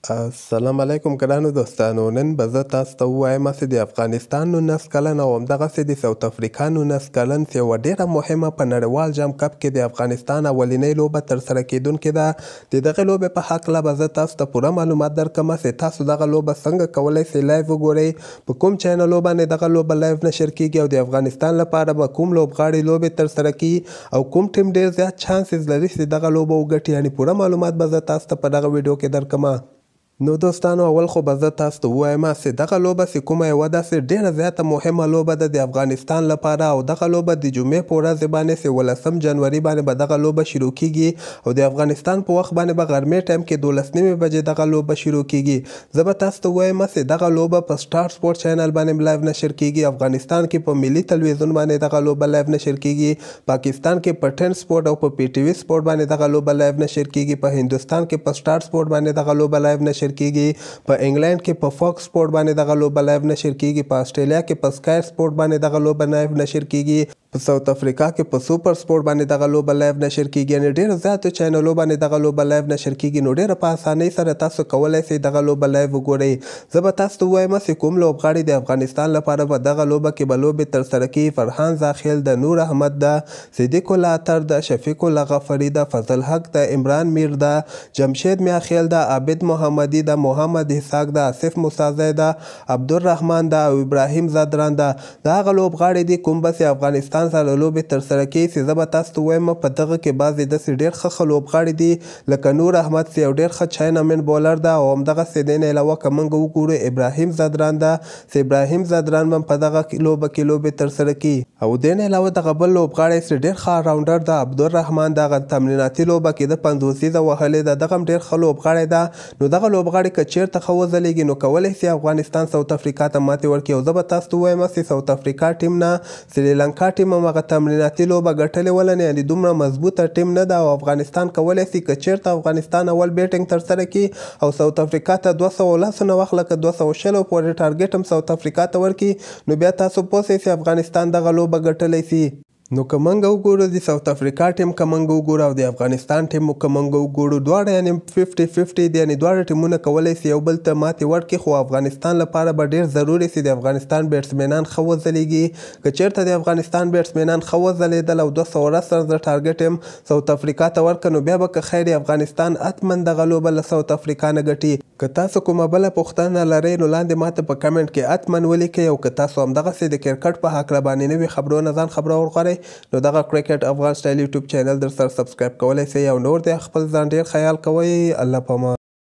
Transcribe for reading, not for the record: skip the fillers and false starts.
السلام علیکم ګرانو دوستانو. نن به زه تاسو ته ووایم چې د افغانستان 19 کلن او همدغسې د ساوت افریقا 19 کلن یوه ډېره مهمه په نړیوال جام کپ کې د افغانستان اولنۍ لوبه ترسره کیدونکې ده. د دغې لوبې په هکله به زه تاسو ته پوره معلومات درکړم چې تاسو دغه لوبه څنګه کولی شئ لایو وګورئ، په کوم چینلو باندې دغه لوبه لایو نشر کیږي او د افغانستان لپاره به کوم لوبغاړي لوبې ترسره کیي او کوم ټیم ډېر زیات چانسز لري چې دغه لوبه وګټي. یعنې پوره معلومات به زه تاسو ته په دغه ویډیو کې درکړم. نو دوستانو، اول خو به زه تاسو ته ووایم چې دغه لوبه چې کومه یوه داسې ډېره زیاته مهمه لوبه ده د افغانستان لپاره او دغه لوبه د جمعې په ورځ باندې چې 18 جنوري باندې به دغه لوبه شروع کیږي او د افغانستان په وخت باندې به غرمې ټایم کې 12 بجې دغه لوبه شروع کیږي. زه به تاسو ته ووایم چې دغه لوبه په سټار سپورت چینل باندې لایو نشر کیږي، افغانستان کې په ملي تلویزیون باندې دغه لوبه لایو نشر کیږي، پاکستان کې په 10 سپورت او په پی ټی وي سپورت باندې دغه لوبه لایو نشر کیږي، په هندوستان کې په سټار سپورت باندې دغه لوبه لایو نشر کیږي، په انګلند کې په فاکس سپورت باندې دغه لوبه لایو نشر کیږي، په استرالیا کې په سکای سپورت باندې دغه لوبه لایو نشر کیږي، په ساوت افریقا کې په سوپر سپورت باندې دغه لوبه لایو نشر کیږي. یعنې ډېر زیاتو چینلو باندې دغه لوبه لایو نشر کیږي. نو ډېره په اسانۍ سره تاسو کولی شئ دغه لوبه لایو وګورئ. زه به تاسو ته ووایم چې کوم لوبغاړي د افغانستان لپاره په دغه لوبه کې به لوبې ترسره کوي. فرحان زاخیل ده، نور احمد ده، صدیق الله اتر ده، شفیق الله غفري ده، فضل حق ده، عمران میر ده، جمشید میاخیل ده، عابد محمدي ده، محمد اسحاق ده، آصف موسازی ده، عبدالرحمن ده او ابراهیم زادران ده. دا هغه لوبغاړي دي کوم به چې افغانستان سره لوبې ترسره کوي چې زه به تاسو ته ووایم په دغه کې بعضې داسې ډېر ښه لوبغاړي دي لکه نور احمد چې یو ډېر ښه چاینامن بولر ده او همدغسې دې نه علاوه که موږ وګورو ابراهیم زادران ده چې ابراهیم زادران به په دغه لوبه کې لوبې ترسره کوي او دې نه علاوه دغه بل لوبغاړی چې ډېر ښه راونډر ده عبدالرحمن دغه تمریناتي لوبه کې د 50 وهلې ده، دغه هم ډېر ښه لوبغاړی ده. نو دغه لوبغاړی که چېرته ښه وځلیږي نو کولی شي افغانستان ساوت افریقا ته ماتې ورکړي او زه به تاسو ته ووایم چې ساوت افریقا ټیم نه سریلانکا ټیم هم هغه تمریناتي لوبه ګټلې وله، یعنې دومره مضبوطه ټیم نه ده او افغانستان کولی شي که چېرته افغانستان اول بیټینګ ترسره کړي او ساوت افریقا ته 200 نه واخله که 200 پورې ټارګېټ هم ساوت افریقا ته ورکړي نو بیا تاسو پوه شئ چې افغانستان دغه لوبه ګټلی شي. نو که موږ وګورو د ساوت افریقا ټیم که موږ وګورو او د افغانستان ټیم که موږ وګورو دواړه یعنې 50-50 دي، یعنې دواړه ټیمونه کولی شي یو بل ته ماتې ورکړي، خو افغانستان لپاره به ډېر ضروري شي د افغانستان بیټسمینان ښه وځلیږي. که چېرته د افغانستان بیټسمینان ښه وځلیدل او 200 رنز ټارګېټ هم ساوت افریقا ته ورکړه نو بیا به که خیر افغانستان حتما دغه لوبه له ساوت افریقا نه ګټي. که تاسو کومه بله پوښتنه لرئ نو لاندې ماته په کمنټ کې حتما ولیکئ او که تاسو همدغسې د کرکټ په هکله باندې نوي خبرونه ځان خبرور غواړئ نو دغه کرکټ افغان سټایل یوټیوب چینل در سره سبسکرایب کولی شئ او نور د خپل ځان ډېر خیال کوئ. الله پامان.